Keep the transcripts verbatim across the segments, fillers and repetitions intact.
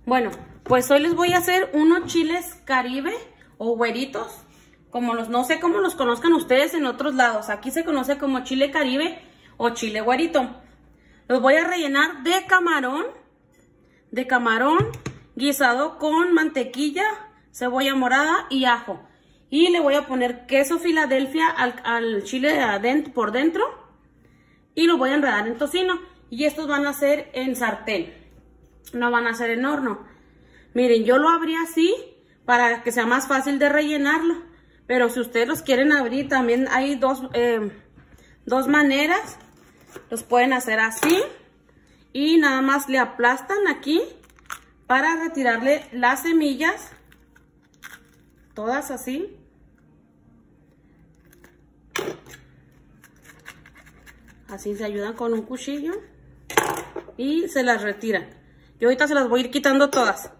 Bueno, pues hoy les voy a hacer unos chiles caribe o güeritos, como los, no sé cómo los conozcan ustedes en otros lados. Aquí se conoce como chile caribe o chile güerito. Los voy a rellenar de camarón, de camarón guisado con mantequilla, cebolla morada y ajo. Y le voy a poner queso Filadelfia al, al chile de adentro, por dentro, y lo voy a enredar en tocino. Y estos van a ser en sartén, no van a ser en horno. Miren, yo lo abrí así para que sea más fácil de rellenarlo. Pero si ustedes los quieren abrir, también hay dos, eh, dos maneras. Los pueden hacer así y nada más le aplastan aquí para retirarle las semillas. Todas así. Así se ayudan con un cuchillo y se las retiran. Yo ahorita se las voy a ir quitando todas.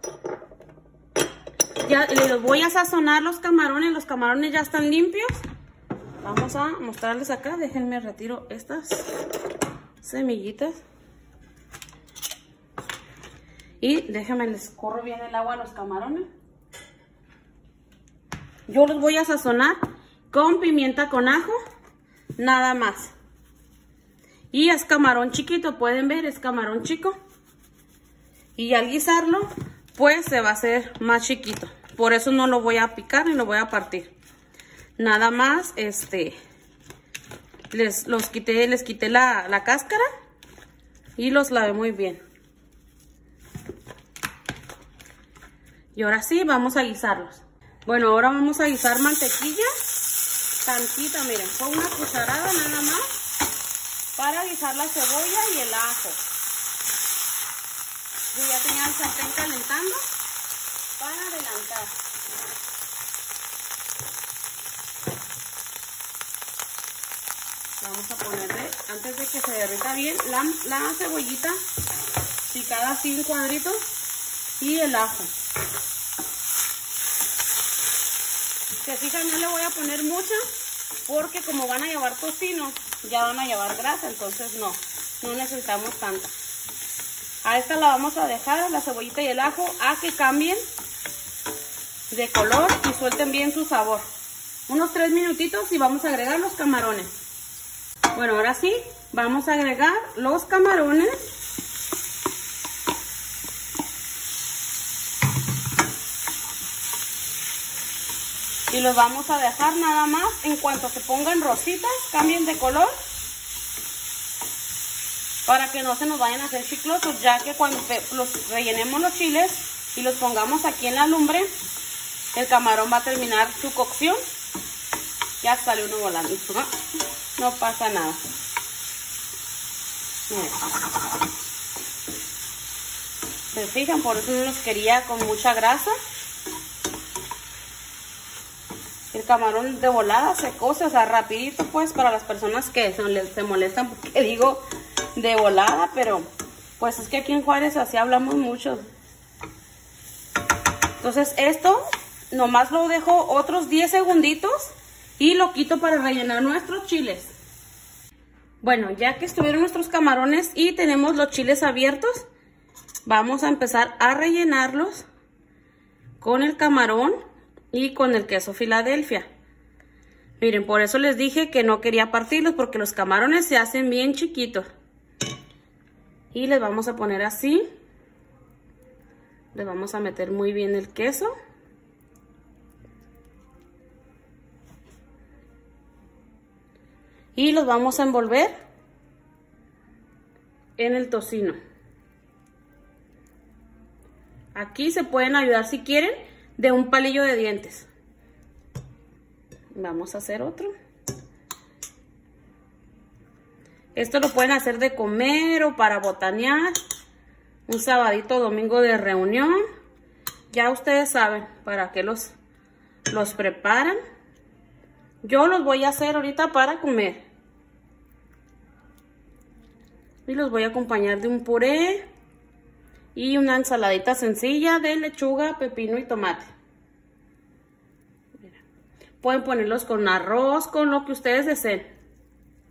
Ya les voy a sazonar los camarones. Los camarones ya están limpios. Vamos a mostrarles acá. Déjenme retiro estas semillitas. Y déjenme les corro bien el agua a los camarones. Yo los voy a sazonar con pimienta con ajo. Nada más. Y es camarón chiquito, pueden ver, es camarón chico. Y al guisarlo, pues se va a hacer más chiquito. Por eso no lo voy a picar ni lo voy a partir. Nada más, este, les, los quité, les quité la, la cáscara y los lavé muy bien. Y ahora sí, vamos a guisarlos. Bueno, ahora vamos a guisar mantequilla. Tantita, miren, con una cucharada nada más. Para guisar la cebolla y el ajo. Yo ya tenía el sartén calentando para adelantar. Vamos a ponerle, antes de que se derrita bien, la, la cebollita picada así en cuadritos y el ajo. Se fijan, no le voy a poner mucha porque como van a llevar tocino, ya van a llevar grasa, entonces no, no necesitamos tanta. A esta la vamos a dejar, la cebollita y el ajo, a que cambien de color y suelten bien su sabor. Unos tres minutitos y vamos a agregar los camarones. Bueno, ahora sí, vamos a agregar los camarones. Y los vamos a dejar nada más en cuanto se pongan rositas, cambien de color. Para que no se nos vayan a hacer chiclosos, ya que cuando los rellenemos los chiles y los pongamos aquí en la lumbre, el camarón va a terminar su cocción. Ya sale uno volando, ¿no? No pasa nada. Miren. ¿Se fijan? Por eso no los quería con mucha grasa. El camarón de volada se cose, o sea, rapidito, pues, para las personas que se, se molestan porque digo de volada, pero pues es que aquí en Juárez así hablamos mucho. Entonces esto nomás lo dejo otros diez segunditos y lo quito para rellenar nuestros chiles. Bueno, ya que estuvieron nuestros camarones y tenemos los chiles abiertos, vamos a empezar a rellenarlos con el camarón y con el queso Filadelfia. Miren, por eso les dije que no quería partirlos, porque los camarones se hacen bien chiquitos. Y les vamos a poner así. Les vamos a meter muy bien el queso. Y los vamos a envolver en el tocino. Aquí se pueden ayudar si quieren de un palillo de dientes. Vamos a hacer otro. Esto lo pueden hacer de comer o para botanear. Un sabadito, domingo de reunión. Ya ustedes saben para qué los, los preparan. Yo los voy a hacer ahorita para comer. Y los voy a acompañar de un puré y una ensaladita sencilla de lechuga, pepino y tomate. Pueden ponerlos con arroz, con lo que ustedes deseen.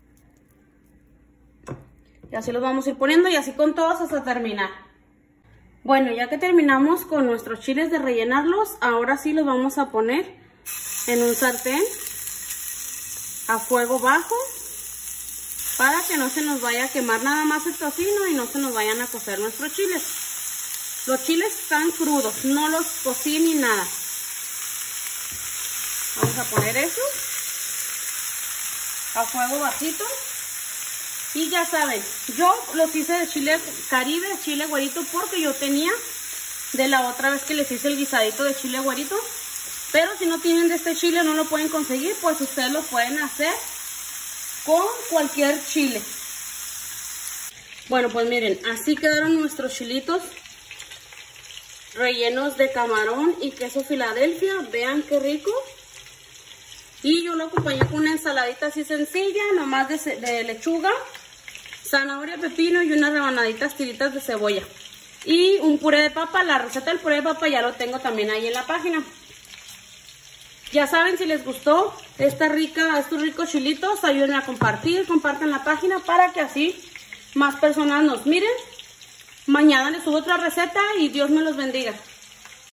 Y así los vamos a ir poniendo y así con todos hasta terminar. Bueno, ya que terminamos con nuestros chiles de rellenarlos, ahora sí los vamos a poner en un sartén a fuego bajo para que no se nos vaya a quemar nada más el tocino y no se nos vayan a cocer nuestros chiles. Los chiles están crudos, no los cocí ni nada. Vamos a poner eso a fuego bajito. Y ya saben, yo los hice de chile caribe, chile güerito, porque yo tenía de la otra vez que les hice el guisadito de chile güerito. Pero si no tienen de este chile, no lo pueden conseguir, pues ustedes lo pueden hacer con cualquier chile. Bueno, pues miren, así quedaron nuestros chilitos rellenos de camarón y queso Filadelfia. Vean qué rico. Y yo lo acompañé con una ensaladita así sencilla, nomás de, de lechuga, zanahoria, pepino y unas rebanaditas tiritas de cebolla. Y un puré de papa. La receta del puré de papa ya lo tengo también ahí en la página. Ya saben, si les gustó esta rica, estos ricos chilitos, ayúdenme a compartir, compartan la página para que así más personas nos miren. Mañana les subo otra receta y Dios me los bendiga.